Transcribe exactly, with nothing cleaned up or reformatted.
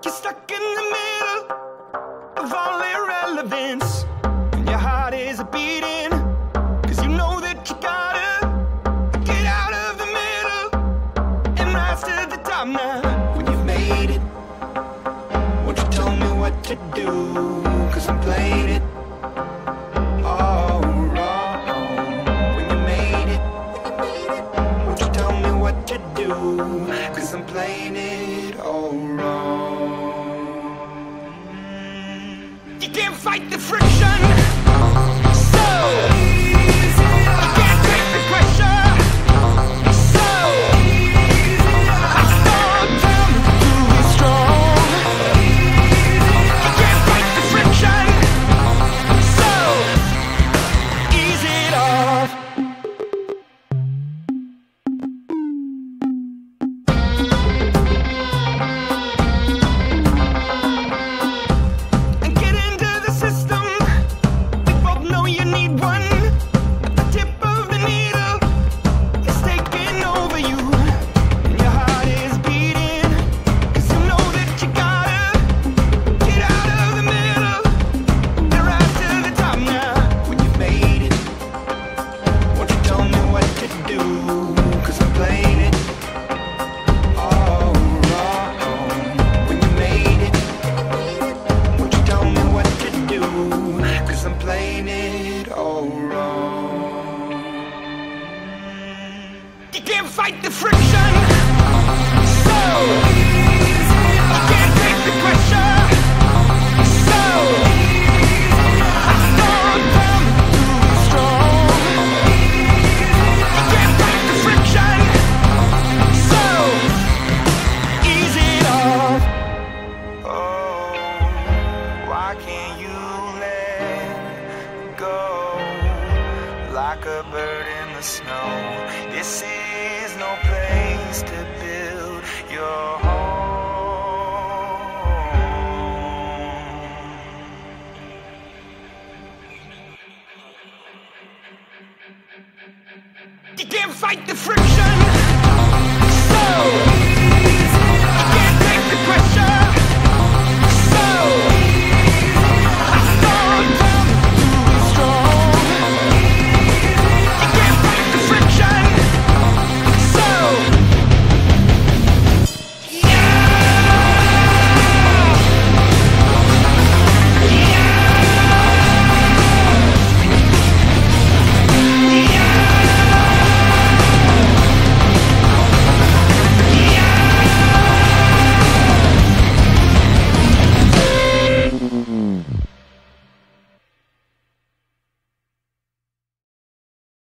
You're stuck in the middle of all irrelevance, and your heart is beating, cause you know that you gotta get out of the middle and rise to the top now. When you've made it, won't you tell me what to do, cause I'm playing it all wrong. When you made it, won't you tell me what to do, cause I'm playing it all wrong. You can't fight the friction, so you can't take the pressure, so I start down to be strong. You can't fight the friction, so ease it off. You can't fight the friction, so you can't take the pressure, so I start down to be strong. You can't fight the friction, so ease it off. Oh, why can't you let go like a bird in the snow? This is no place to build your home. You can't fight the friction, so